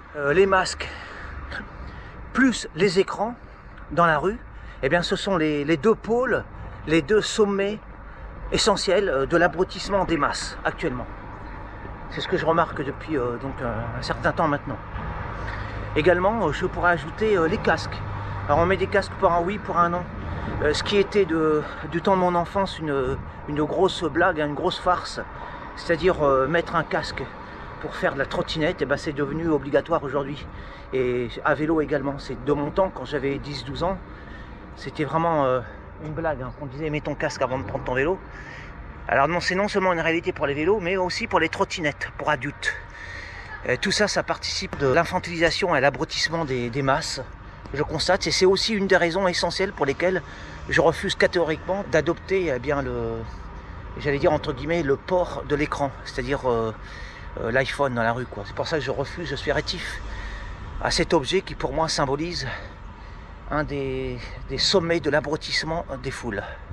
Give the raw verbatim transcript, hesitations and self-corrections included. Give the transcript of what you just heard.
euh, les masques plus les écrans dans la rue, eh bien ce sont les, les deux pôles, les deux sommets essentiels de l'abrutissement des masses actuellement. C'est ce que je remarque depuis euh, donc, un, un certain temps maintenant. Également, je pourrais ajouter euh, les casques. Alors on met des casques pour un oui, pour un non. Euh, ce qui était de, du temps de mon enfance une, une grosse blague, une grosse farce, c'est-à-dire euh, mettre un casque pour faire de la trottinette, et ben c'est devenu obligatoire aujourd'hui. Et à vélo également, c'est de mon temps, quand j'avais dix douze ans, c'était vraiment euh, une blague, hein. On disait mets ton casque avant de prendre ton vélo. Alors non, c'est non seulement une réalité pour les vélos, mais aussi pour les trottinettes, pour adultes. Et tout ça, ça participe de l'infantilisation et à l'abrutissement des, des masses, je constate, et c'est aussi une des raisons essentielles pour lesquelles je refuse catégoriquement d'adopter eh bien le, j'allais dire entre guillemets, le port de l'écran, c'est-à-dire euh, euh, l'iPhone dans la rue, quoi. C'est pour ça que je refuse, je suis rétif à cet objet qui pour moi symbolise un des, des sommets de l'abrutissement des foules.